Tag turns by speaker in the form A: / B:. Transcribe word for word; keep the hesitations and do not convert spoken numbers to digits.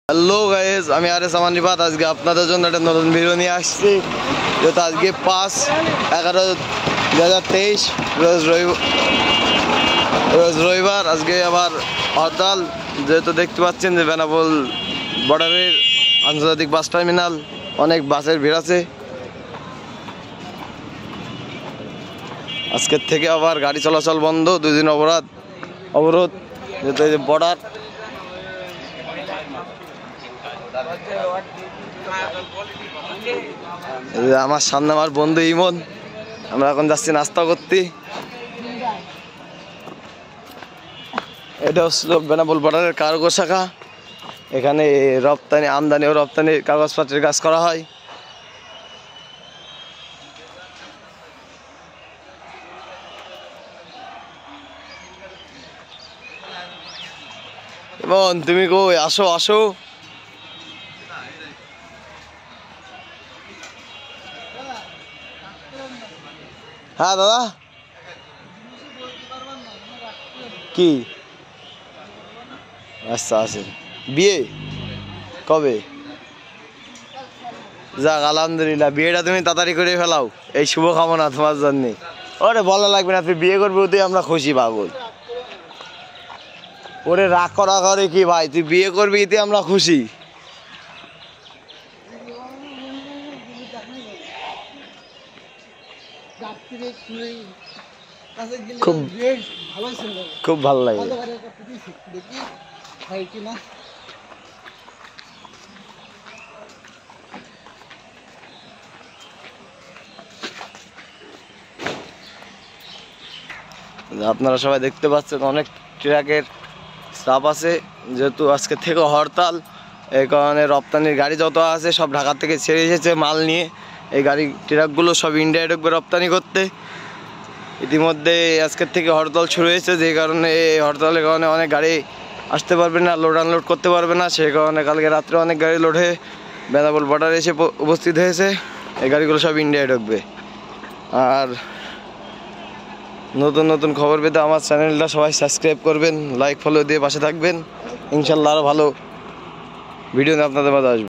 A: Hello guys, আমি আরে সামান রিফাত। আজকে আপনাদের জন্য একটা নতুন ভিডিও নিয়ে আসছি। যেহেতু আজকে পাঁচ এগারো দু হাজার তেইশ রোজ রবিবার রোজ রবিবার আজকে আবার হরতাল। যেহেতু দেখতে পাচ্ছেন যে বেনাপোল বর্ডারের আন্তর্জাতিক বাস টার্মিনাল অনেক বাসের ভিড় আছে। আজকের থেকে আবার গাড়ি চলাচল বন্ধ, দুই দিন অবরোধ অবরোধ যেহেতু এই যে বর্ডার। আমার সামনে আমার বন্ধু ইমন, আমরা এখন যাচ্ছি নাস্তা করতে। এটা হচ্ছে বেনাপোল বর্ডারের কার্গো শাখা। এখানে রপ্তানি আমদানি ও রপ্তানির কাগজপত্রের কাজ করা হয়। ইমন, তুমি কই? আসো আসো। হ্যাঁ দাদা, কি? আচ্ছা আছে। বিয়ে কবে? যাক আলহামদুলিল্লাহ, বিয়েটা তুমি তাড়াতাড়ি করে ফেলাও, এই শুভকামনা তোমার জন্যে। ওরে বলা লাগবে না, তুই বিয়ে করবি ওতে আমরা খুশি পাগল। ওরে রাগ করা করে কি ভাই, তুই বিয়ে করবি এতে আমরা খুশি। খুব খুব ভালো লাগে। আপনারা সবাই দেখতে পাচ্ছেন অনেক ট্রাকের চাপ আছে। যেহেতু আজকে থেকে হরতাল, এই কারণে রপ্তানির গাড়ি যত আছে সব ঢাকা থেকে ছেড়ে এসেছে মাল নিয়ে। এই গাড়ি ট্রাকগুলো সব ইন্ডিয়ায় ঢুকবে রপ্তানি করতে। ইতিমধ্যে আজকের থেকে হরতাল শুরু হয়েছে, যে কারণে এই হরতালের কারণে অনেক গাড়ি আসতে পারবে না, লোড আনলোড করতে পারবে না। সেই কারণে কালকে রাত্রে অনেক গাড়ি লোড হয়ে বেনাপোল বর্ডারে এসে উপস্থিত হয়েছে। এই গাড়িগুলো সব ইন্ডিয়ায় ঢুকবে। আর নতুন নতুন খবর পেতে আমার চ্যানেলটা সবাই সাবস্ক্রাইব করবেন, লাইক ফলো দিয়ে পাশে থাকবেন। ইনশাল্লাহ আরও ভালো ভিডিও নিয়ে আপনাদের মাঝে আসবে।